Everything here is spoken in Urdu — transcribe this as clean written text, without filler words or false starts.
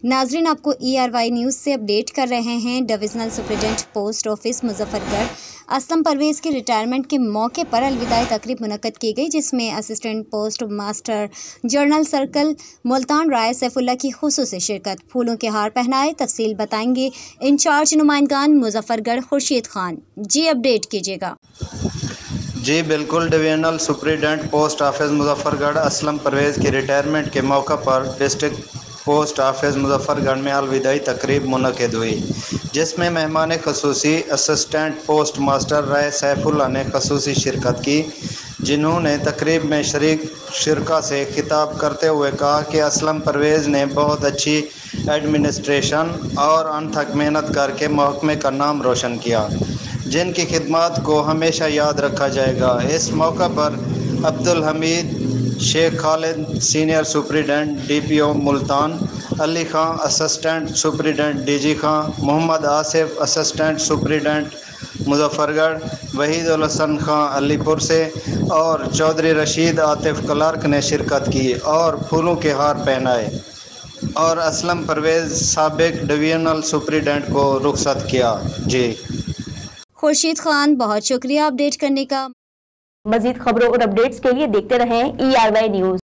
ناظرین، آپ کو ERY نیوز سے اپڈیٹ کر رہے ہیں۔ Divisional superintendent post office Muzaffargarh Aslam Pervez کے ریٹائرمنٹ کے موقع پر الوداعی تقریب منعقد کی گئی، جس میں assistant postmaster general circle Multan Rai Saifullah کی خصوصی شرکت۔ پھولوں کے ہار پہنائے۔ تفصیل بتائیں گے انچارج نمائندگان مظفر گڑھ خورشید خان۔ جی اپڈیٹ کیجیے گا۔ جی بالکل، divisional superintendent post office Muzaffargarh Aslam Pervez کے ریٹائرمنٹ کے موقع پر district post office Muzaffargarh میں الوداعی تقریب منعقد ہوئی، جس میں مہمان خصوصی assistant postmaster Rai Saifullah نے خصوصی شرکت کی، جنہوں نے تقریب میں شرکاء سے خطاب کرتے ہوئے کہا کہ اسلم پرویز نے بہت اچھی ایڈمنسٹریشن اور انتھک محنت کر کے محکمے کا نام روشن کیا، جن کی خدمات کو ہمیشہ یاد رکھا جائے گا۔ اس موقع پر Abdul Hamid Sheikh Khalid senior superintendent DPO Multan, Ali Khan assistant superintendent DG Khan, Muhammad Asif assistant superintendent Muzaffargarh, Waheed الحسن خان علی پور سے اور چودھری رشید عاطف کلارک نے شرکت کی اور پھولوں کے ہار پہنائے اور اسلم پرویز سابق ڈویژنل سپرنٹنڈنٹ کو رخصت کیا۔ جی خورشید خان، بہت شکریہ اپڈیٹ کرنے کا۔ مزید خبروں اور اپڈیٹس کے لیے دیکھتے رہیں ERY نیوز۔